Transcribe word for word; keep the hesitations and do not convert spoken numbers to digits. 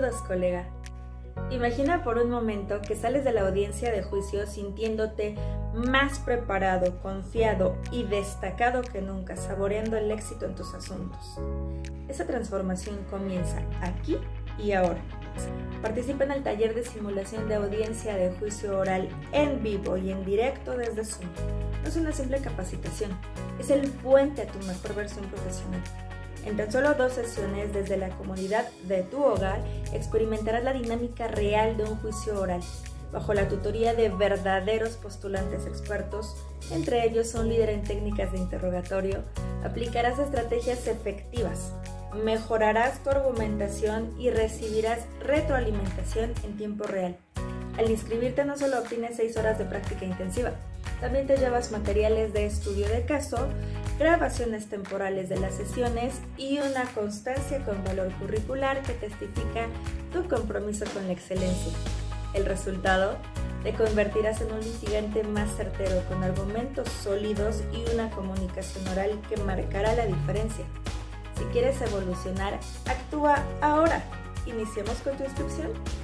Saludos, colega. Imagina por un momento que sales de la audiencia de juicio sintiéndote más preparado, confiado y destacado que nunca, saboreando el éxito en tus asuntos. Esa transformación comienza aquí y ahora. Participa en el taller de simulación de audiencia de juicio oral en vivo y en directo desde Zoom. No es una simple capacitación, es el puente a tu mejor versión profesional. En tan solo dos sesiones desde la comodidad de tu hogar experimentarás la dinámica real de un juicio oral, bajo la tutoría de verdaderos postulantes expertos, entre ellos un líder en técnicas de interrogatorio. Aplicarás estrategias efectivas, mejorarás tu argumentación y recibirás retroalimentación en tiempo real. Al inscribirte no solo obtienes seis horas de práctica intensiva, también te llevas materiales de estudio de caso, grabaciones temporales de las sesiones y una constancia con valor curricular que testifica tu compromiso con la excelencia. El resultado: te convertirás en un litigante más certero, con argumentos sólidos y una comunicación oral que marcará la diferencia. Si quieres evolucionar, actúa ahora. Iniciemos con tu inscripción.